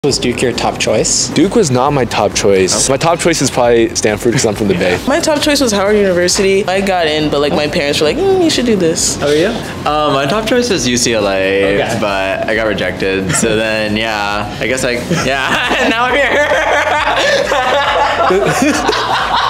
Was Duke your top choice? Duke was not my top choice. My top choice is probably Stanford because I'm from the Bay. My top choice was Howard University. I got in, but like my parents were like, you should do this. How are you? My top choice was UCLA, Okay. but I got rejected. So then, yeah, I guess and now I'm here.